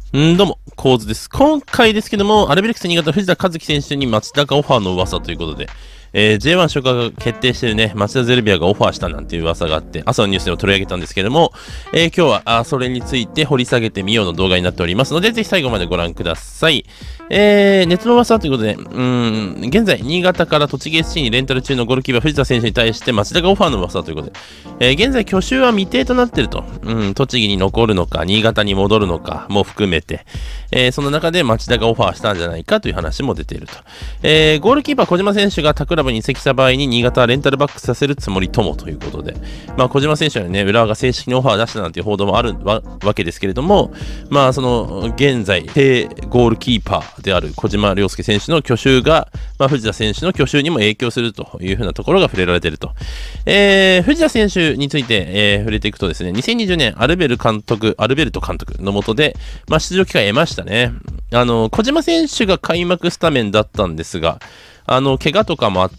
どうも、構図です。今回ですけども、アルビレックス新潟藤田和樹選手に町田がオファーの噂ということで、J1 昇格が決定しているね、町田ゼルビアがオファーしたなんていう噂があって、朝のニュースでも取り上げたんですけども、今日はそれについて掘り下げてみようの動画になっておりますので、ぜひ最後までご覧ください。熱の噂ということで、現在、新潟から栃木 SC にレンタル中のゴールキーパー藤田選手に対して町田がオファーの噂ということで、現在、去就は未定となっていると、栃木に残るのか、新潟に戻るのかも含めて、その中で町田がオファーしたんじゃないかという話も出ていると。ゴールキーパー小島選手が他クラブに移籍した場合に新潟はレンタルバックさせるつもりともということで、小島選手はね、浦和が正式にオファーを出したなんていう報道もあるわけですけれども、その現在、正ゴールキーパーである小島良介選手の去就が、藤田選手の去就にも影響するというふうなところが触れられていると。藤田選手について、触れていくとですね、2020年アルベルト監督の下で、出場機会を得ましたね。小島選手が開幕スタメンだったんですが、怪我とかもあって、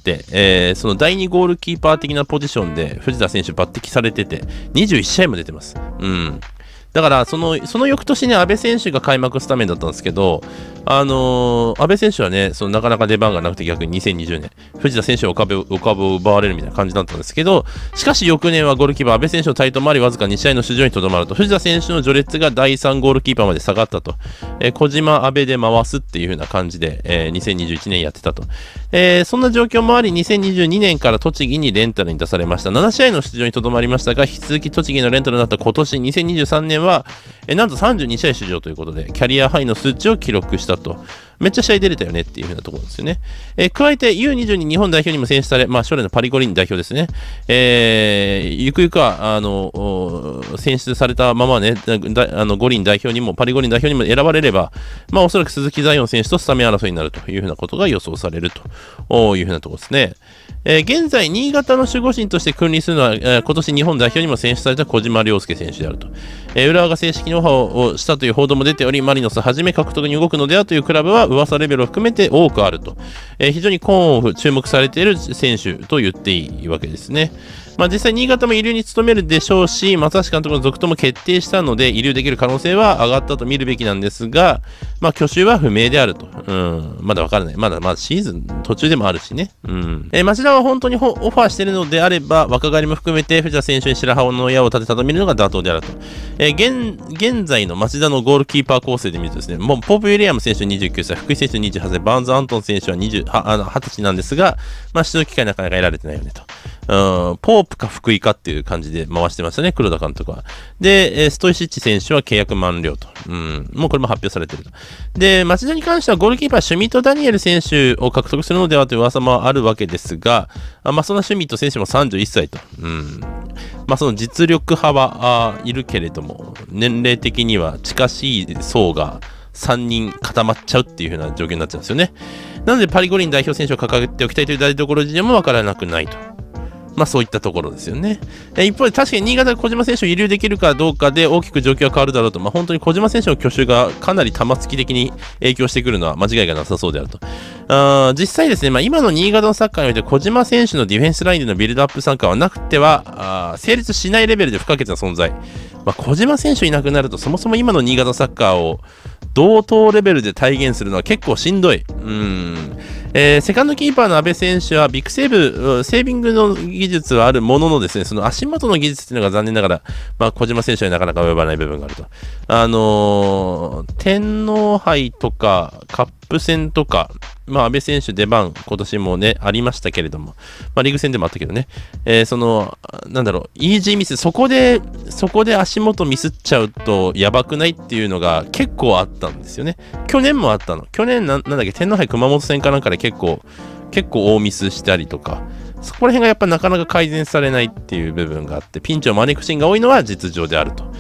その第2ゴールキーパー的なポジションで藤田選手抜擢されてて、21試合も出てます。だから、その翌年ね、安倍選手が開幕スタメンだったんですけど、安倍選手はね、なかなか出番がなくて逆に2020年、藤田選手はお株を奪われるみたいな感じだったんですけど、しかし翌年はゴールキーパー安倍選手の台頭もあり、わずか2試合の出場にとどまると、藤田選手の序列が第3ゴールキーパーまで下がったと、小島、安倍で回すっていう風な感じで、2021年やってたと。そんな状況もあり、2022年から栃木にレンタルに出されました。7試合の出場にとどまりましたが、引き続き栃木のレンタルになった今年、2023年は、なんと32試合出場ということで、キャリアハイの数値を記録したと。めっちゃ試合出れたよねっていう風なところですよね。加えて U22 日本代表にも選出され、将来のパリ五輪代表ですね。ゆくゆくは、選出されたままね、五輪代表にも、パリ五輪代表にも選ばれれば、おそらく鈴木ザイオン選手とスタメン争いになるという風なことが予想されるという風なところですね。現在、新潟の守護神として君臨するのは、今年日本代表にも選出された小島良介選手であると。浦和が正式にオファーをしたという報道も出ており、マリノスはじめ獲得に動くのではというクラブは噂レベルを含めて多くあると。非常に今オフ注目されている選手と言っていいわけですね。実際、新潟も遺留に務めるでしょうし、松橋監督の続投も決定したので、遺留できる可能性は上がったと見るべきなんですが、去就は不明であると。まだわからない。まだシーズン途中でもあるしね。町田は本当にオファーしているのであれば、若返りも含めて藤田選手に白羽の矢を立てたと見るのが妥当であると。現在の町田のゴールキーパー構成で見るとですね、もうポープ・ウィリアム選手29歳、福井選手28歳、バーンズ・アントン選手は20歳なんですが、出場機会なかなか得られてないよねと。ポープか福井かっていう感じで回してましたね、黒田監督は。で、ストイシッチ選手は契約満了と。もうこれも発表されていると。で、町田に関してはゴールキーパー、シュミット・ダニエル選手を獲得するのではという噂もあるわけですが、そんなシュミット選手も31歳と。その実力派はいるけれども、年齢的には近しい層が3人固まっちゃうっていう風な状況になっちゃうんですよね。なので、パリ五輪代表選手を掲げておきたいという台所事情もわからなくないと。そういったところですよね。一方で確かに新潟で小島選手を遺留できるかどうかで大きく状況が変わるだろうと、本当に小島選手の去就がかなり玉突き的に影響してくるのは間違いがなさそうであると。実際ですね、今の新潟のサッカーにおいて小島選手のディフェンスラインでのビルドアップ参加はなくては成立しないレベルで不可欠な存在。小島選手いなくなるとそもそも今の新潟のサッカーを同等レベルで体現するのは結構しんどい。セカンドキーパーの安倍選手はビッグセービングの技術はあるもののですね、その足元の技術っていうのが残念ながら、小島選手はなかなか及ばない部分があると。天皇杯とかカップ戦とか、安倍選手出番今年もね、ありましたけれども、リーグ戦でもあったけどね、イージーミス、そこで足元ミスっちゃうとやばくないっていうのが結構あったんですよね。去年もあったの。去年天皇杯熊本戦かなんかで結構大ミスしたりとか、そこら辺がやっぱなかなか改善されないっていう部分があって、ピンチを招くシーンが多いのは実情であると。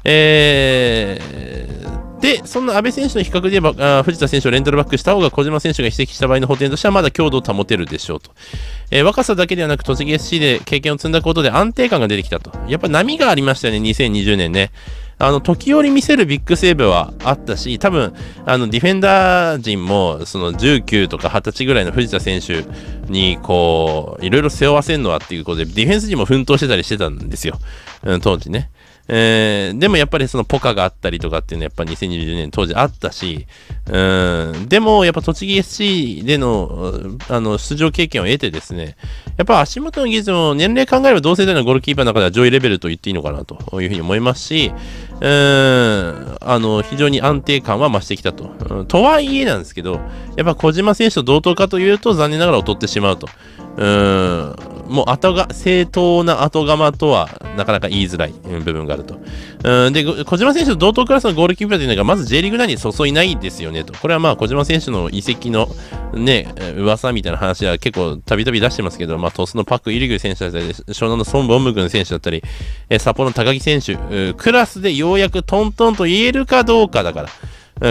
で、そんな安倍選手の比較で言えば、藤田選手をレンタルバックした方が小島選手が移籍した場合の補填としてはまだ強度を保てるでしょうと。若さだけではなく栃木 SC で経験を積んだことで安定感が出てきたと。やっぱ波がありましたよね、2020年ね。時折見せるビッグセーブはあったし、多分、ディフェンダー陣も、その19とか20歳ぐらいの藤田選手に、いろいろ背負わせるのはっていうことで、ディフェンス陣も奮闘してたりしてたんですよ。当時ね。 でもやっぱりそのポカがあったりとかっていうのはやっぱ2020年当時あったし、でもやっぱ栃木 SC での、出場経験を得てですね、やっぱ足元の技術も年齢考えれば同世代のゴールキーパーの中では上位レベルと言っていいのかなというふうに思いますし、非常に安定感は増してきたと。とはいえなんですけど、やっぱ小島選手と同等かというと残念ながら劣ってしまうと。もう正当な後釜とはなかなか言いづらい部分があると。で、小島選手と同等クラスのゴールキーパーというのがまず J リーグ内に注いないですよねと。これはまあ小島選手の移籍のね、噂みたいな話は結構たびたび出してますけど、まあトスのパク・イリグル選手だったり、湘南のソン・ボンムグン選手だったり、札幌の高木選手、クラスでようやくトントンと言えるかどうかだから、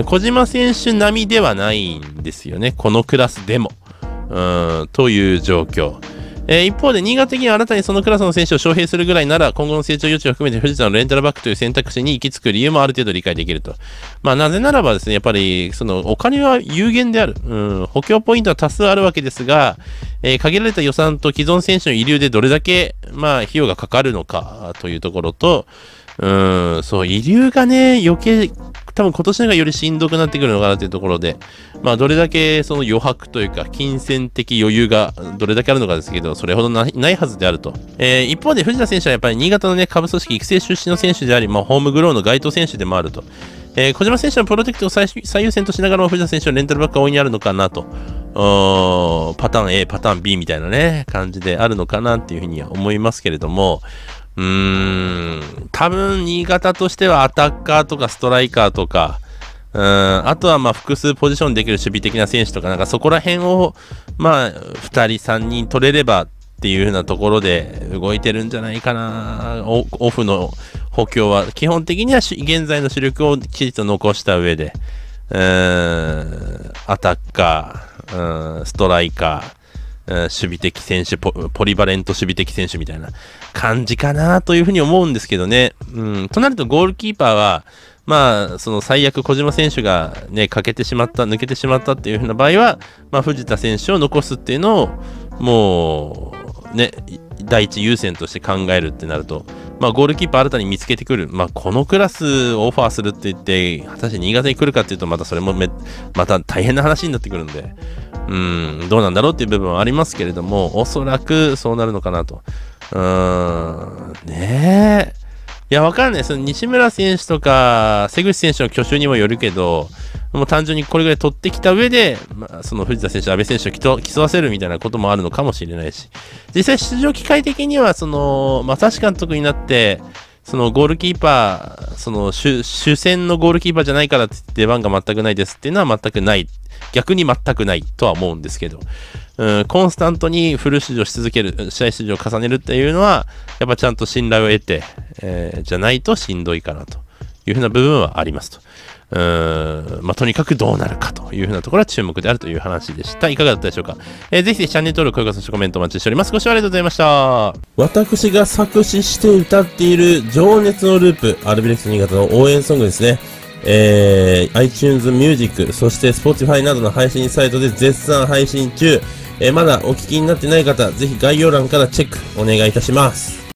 小島選手並みではないんですよね。このクラスでも。という状況。一方で、新潟的には新たにそのクラスの選手を招聘するぐらいなら、今後の成長余地を含めて藤田のレンタルバックという選択肢に行き着く理由もある程度理解できると。まあ、なぜならばですね、やっぱり、お金は有限である。補強ポイントは多数あるわけですが、限られた予算と既存選手の遺留でどれだけ、まあ、費用がかかるのかというところと、そう、遺留がね、余計、多分今年のがよりしんどくなってくるのかなというところで、まあ、どれだけその余白というか、金銭的余裕がどれだけあるのかですけど、それほどないはずであると。一方で藤田選手はやっぱり新潟のね、下部組織育成出身の選手であり、まあ、ホームグローの該当選手でもあると。小島選手のプロテクトを最優先としながらも藤田選手のレンタルバックが大いにあるのかなと。パターン A、パターン B みたいなね、感じであるのかなっていうふうには思いますけれども、多分、新潟としてはアタッカーとかストライカーとか、あとはまあ複数ポジションできる守備的な選手とか、なんかそこら辺を、まあ、2人、3人取れればっていう風なところで動いてるんじゃないかな。オフの補強は、基本的には現在の主力をきちっと残した上で、アタッカー、ストライカー、守備的選手、ポリバレント守備的選手みたいな感じかなというふうに思うんですけどね。となるとゴールキーパーは、まあ、その最悪小島選手がね、抜けてしまったっていうふうな場合は、まあ、藤田選手を残すっていうのを、もう、ね、第一優先として考えるってなると、まあ、ゴールキーパー新たに見つけてくる。まあ、このクラスをオファーするって言って、果たして新潟に来るかっていうと、またそれもまた大変な話になってくるんで、どうなんだろうっていう部分はありますけれども、おそらくそうなるのかなと。ねえ。いや、わかんない。その西村選手とか、瀬口選手の去就にもよるけど、もう単純にこれぐらい取ってきた上で、まあ、その藤田選手、阿部選手を競わせるみたいなこともあるのかもしれないし、実際出場機会的には、正志監督になって、そのゴールキーパー、その主戦のゴールキーパーじゃないからって出番が全くないですっていうのは全くない。逆に全くないとは思うんですけど、コンスタントにフル出場し続ける、試合出場を重ねるっていうのは、やっぱちゃんと信頼を得て、じゃないとしんどいかなというふうな部分はありますと。まあ、とにかくどうなるかというふうなところは注目であるという話でした。いかがだったでしょうか。ぜひチャンネル登録、高評価、そしてコメントお待ちしております。ご視聴ありがとうございました。私が作詞して歌っている情熱のループ、アルビレックス新潟の応援ソングですね。iTunes Music、そして Spotify などの配信サイトで絶賛配信中。まだお聞きになってない方、ぜひ概要欄からチェックお願いいたします。